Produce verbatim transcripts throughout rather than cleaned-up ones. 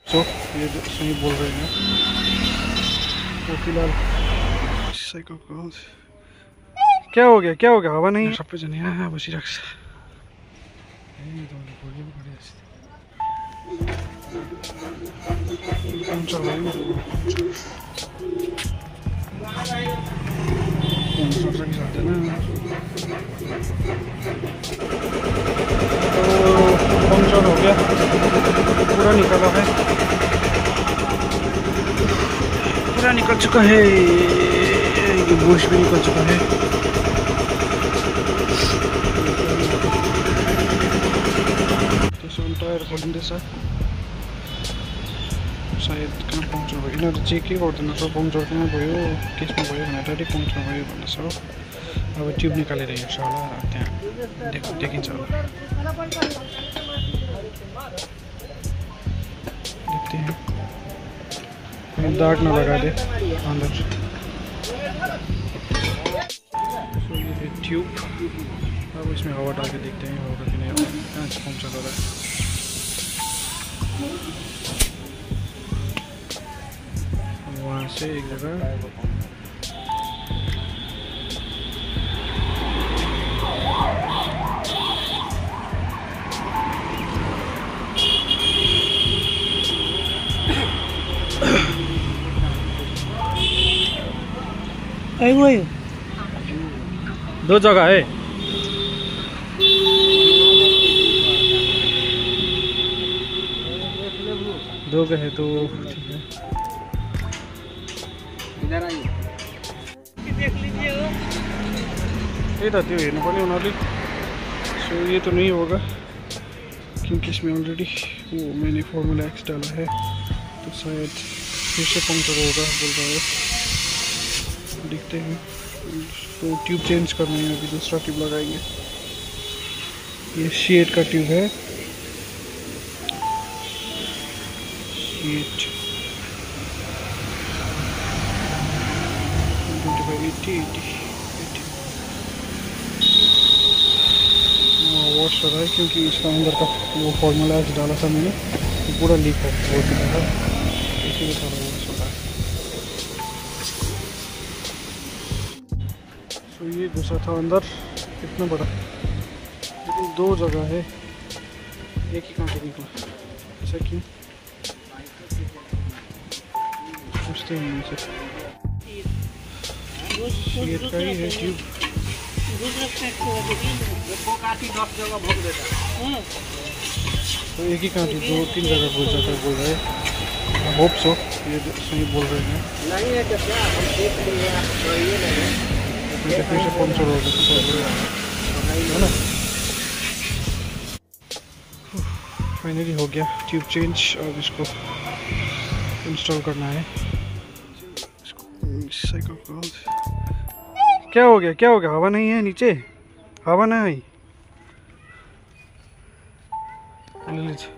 तो ये सही बोल रहे हैं तो फिलहाल साइकिल क्या हो गया क्या हो गया हवा नहीं सबैजना यहाँ बसिरहेको छ पङ्चर भयो पंचर हो गया पूरा निकला है पूरा निकल चुका है ये बुश भी निकल चुका है त्यसो टायर खोलिँदैछ सायद कहाँ पङ्चर भयो यिनीहरू चेक के गर्दैन रहेछ पङ्चर कहाँ भयो केसमा भयो भनेर डाइरेक्ट पङ्चर भयो भन्दैछ हो अब ट्युब निकालेर हेर्छ होला त्यहाँ देख देखिन्छ होला देखते हैं दाग न लगा दे अंदर तो ये है ट्यूब अब इसमें हवा डाल के देखते हैं होगा कि नहीं कहाँ से पहुँचा रहा है वहाँ से एक जगह दो जगह है दो गए तो ठीक है इधर आइए देख लीजिए ये तो त्यो हेर्नु पर्ने उनीहरूले सो ये तो नहीं होगा क्योंकि इसमें ऑलरेडी वो मैंने फॉर्मूला एक्स डाला है तो शायद फिर से पंक्चर होगा बोल रहा है देखते हैं तो ट्यूब चेंज करना है अभी दूसरा ट्यूब लगाएंगे ये शेड का ट्यूब है वॉश कर रहा है क्योंकि इसका अंदर का वो फॉर्मूला डाला था मैंने तो पूरा लीक हो चुका है इसीलिए थोड़ा वॉश हो रहा है तो ये घुसा था अंदर कितना बड़ा लेकिन दो जगह है एक ही कांटे निकला ऐसा क्यों पूछते हैं इनसे ये का ही है ट्यूब तो एक ही कांटे दो तीन जगह घुस जाता है बोल रहे हैं होप सो ये सही बोल रहे हैं फिर से पंचर हो गया है ना फाइनली हो गया ट्यूब चेंज अब इसको इंस्टॉल करना है साइकिल क्या हो गया क्या हो गया हवा नहीं है नीचे हवा नहीं आई ले लीजिए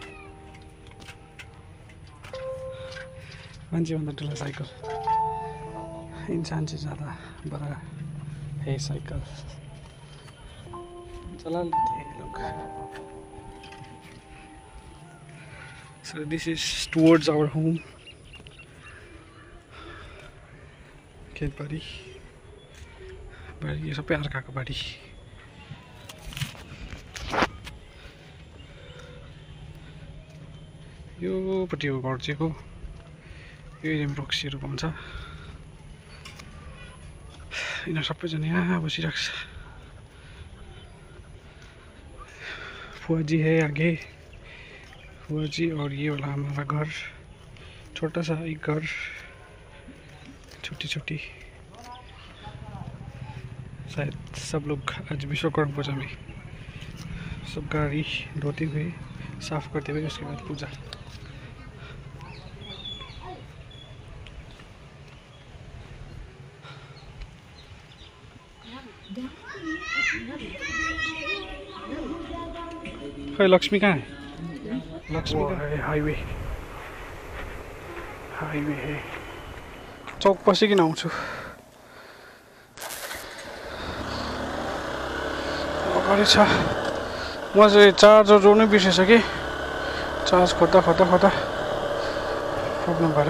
मान्छे भन्दा ठुलो साइकल इंसान से ज़्यादा बड़ा है साइकिल चला लेते हैं लोग so this is towards our home खेतबारी बारी यो सबै अर्काको बारी योपट्टि हो घर चाहिँ हो यो एरियामा रक्सीहरू पाउँछ यिनीहरू सबैजना यहाँ बसिरहेको छ फुआ जी है आगे फुआ जी और ये वाला हमारा घर छोटा सा एक घर छोटी छोटी शायद सब लोग आज विश्वकर्मा पूजा में सब गाड़ी धोते हुए साफ करते हुए उसके बाद पूजा खै लक्ष्मी कहाँ है लक्ष्मी कहाँ है हाईवे हाईवे है चौक पसिकन आउँछु अगाडि छ म चाहिँ चार्जर जोड्नै बिर्सेछ कि चार्ज खोज्दा खोज्दा खोज्दा प्रॉब्लम भएर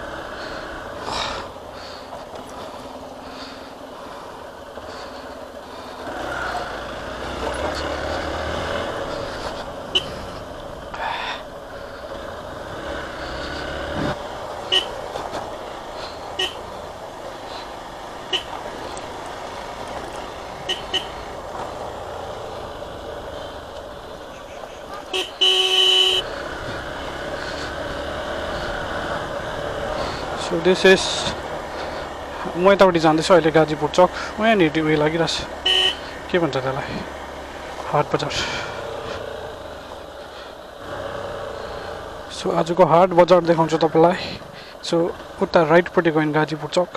So this is म यतापट्टि जाँदैछु अहिले गाजीपुर चौक यहाँनिर उयो लागिरहेछ के भन्छ त्यसलाई हाट बजार सो आजको हाट बजार देखाउँछु तपाईँलाई सो उता राइटपट्टि गयो भने गाजीपुर चौक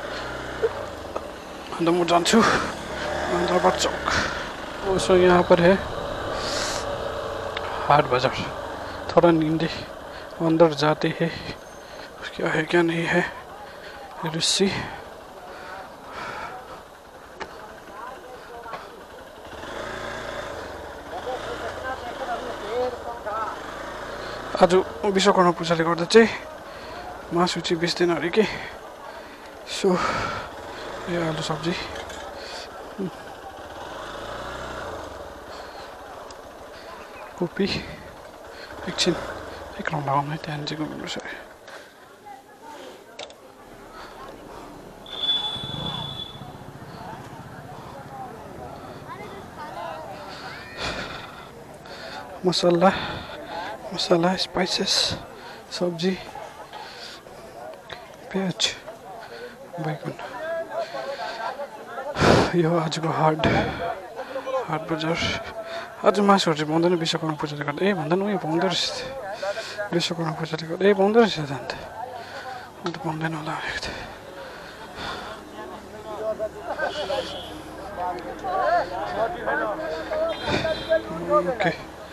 अन्त म जान्छु आन्द्राबाद चौक सो यहाँ पर है हाट बाजार थोड़ा नींदे अंदर जाते हैं क्या है क्या नहीं है रस्सी आज विश्वकर्मा पूजाले गर्दा चाहिँ मासु चाहिँ बेच्दैन अरे के सो यो आलु सब्जी कोपी एकछिन एक राउन्ड लगाउनु है त्यहाँदेखि चाहिँ घुम्नुपर्छ अरे मसाला मसाला स्पाइसेस सब्जी प्याज बैगन यो आजको हाट हाट बजार आज मासुहरू चाहिँ पाउँदैन विश्वकर्मा पूजाले गर्दा ए भन्दा उयो पाउँदो रहेछ विश्वकर्मा पूजाले गर्दा ए पाउँदो रहेछ त अन्त अन्त पाउँदैन होला भनेको थिएँ okay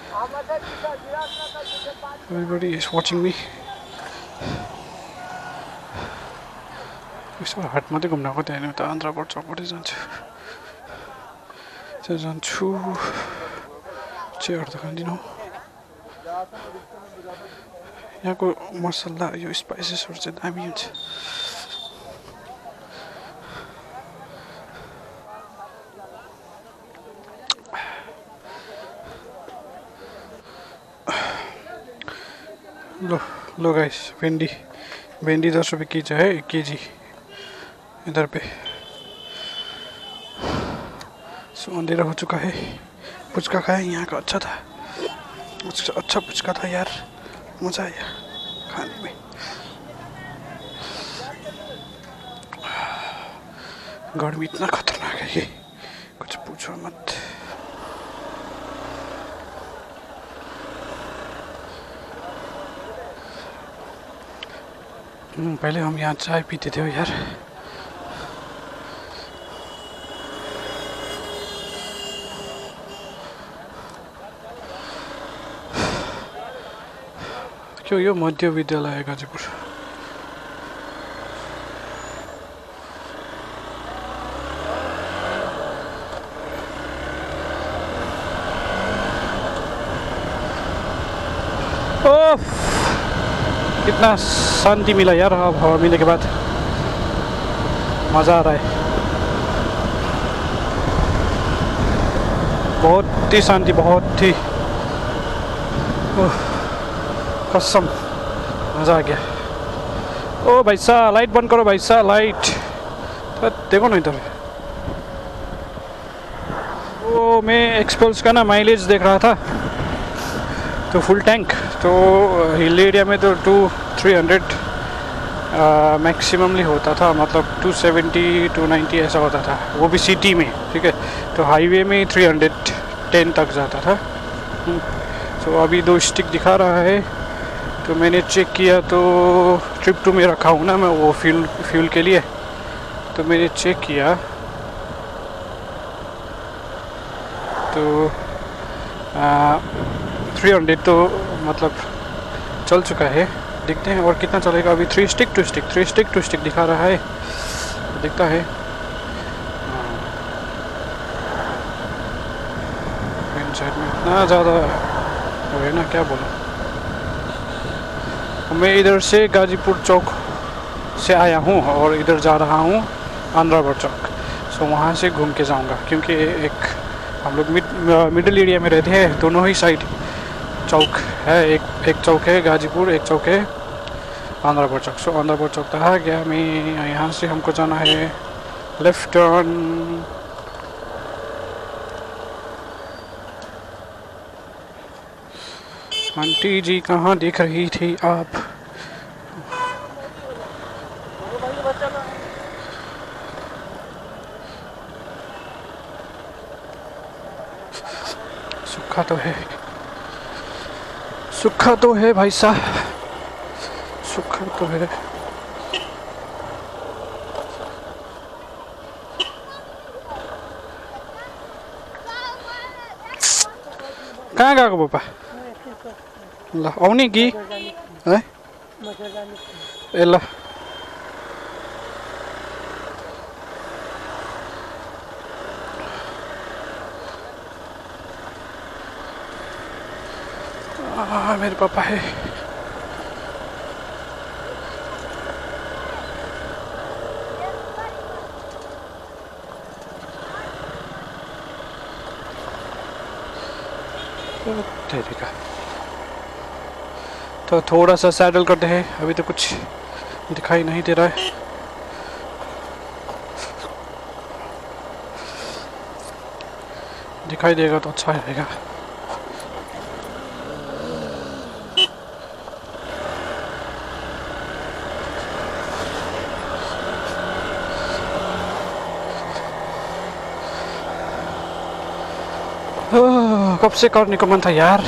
everybody is watching me यसो हाट मात्रै घुम्न आएको त्यहाँ उता आन्द्राबाट चौकबाटै जान्छु त्यहाँ जान्छु चियाहरू त खाँदिनँ यहाँको मसला यो स्पाइसेसहरू चाहिँ दामी हुन्छ लो लो गाइस भिंडी भिंडी दस रुपये केजी है एक केजी इधर पे सो अंधेरा हो चुका है पुचका खाए यहाँ का अच्छा था अच्छा पुचका था यार मज़ा आया खाने में गर्मी इतना खतरनाक है ये कुछ पूछो मत पहले हम यहाँ चाय पीते थे यार क्यों यो मध्य विद्यालय गाजीपुर ओह कितना शांति मिला यार अब हवा मिलने के बाद मज़ा आ रहा है बहुत ही शांति बहुत ही कसम मज़ा आ गया ओ भाई साहब लाइट बंद करो भाई साहब लाइट तो देखो ना इधर वो मैं एक्सपल्स का ना माइलेज देख रहा था तो फुल टैंक तो हिल एरिया में तो टू थ्री हंड्रेड मैक्सिममली होता था मतलब टू सेवेंटी टू नाइन्टी ऐसा होता था वो भी सिटी में ठीक है तो हाईवे में थ्री हंड्रेड टेन तक जाता था तो अभी दो स्टिक दिखा रहा है तो मैंने चेक किया तो ट्रिप टू में रखा हूँ ना मैं वो फ्यूल फ्यूल के लिए तो मैंने चेक किया तो थ्री हंड्रेड तो मतलब चल चुका है देखते हैं और कितना चलेगा अभी three stick two stick three stick two stick दिखा रहा है दिखता है इन साइड में इतना ज़्यादा हो है ना क्या बोलूँ मैं इधर से गाजीपुर चौक से आया हूँ और इधर जा रहा हूँ आंध्रावर चौक। सो वहाँ से घूम के जाऊँगा क्योंकि एक हम लोग मिड मिडिल एरिया में रहते हैं। दोनों ही साइड चौक है, एक एक चौक है गाजीपुर, एक चौक है आंध्रावर चौक। सो आंध्रावर चौक तक आ गया मैं। यहाँ से हमको जाना है लेफ्ट टर्न। आंटी जी कहाँ दिख रही थी आप? सूखा तो है, सूखा तो है भाई साहब, सूखा तो है। कहाँ गएको पापा? ल आउने कि है? ए ल आ, मेरे पापा है। तेरे का तो थोड़ा सा सैडल करते हैं। अभी तो कुछ दिखाई नहीं दे रहा है। दिखाई देगा तो अच्छा रहेगा। कब से करने को मन था यार।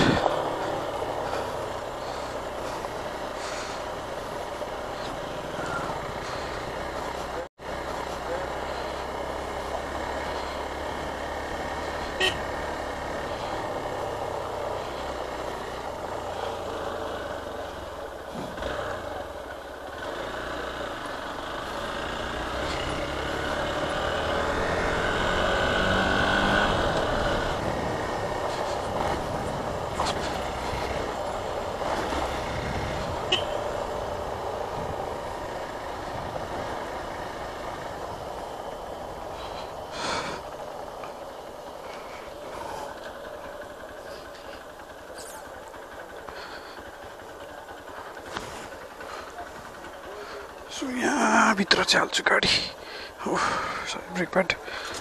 सो यहाँ भित्र चाहिँ हाल्छु गाडी। ब्रेक प्याड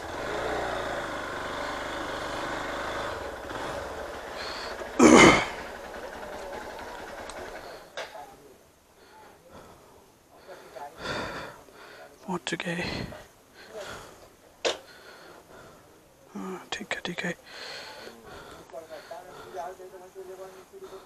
पहुँच चुके। ठीक है ठीक है।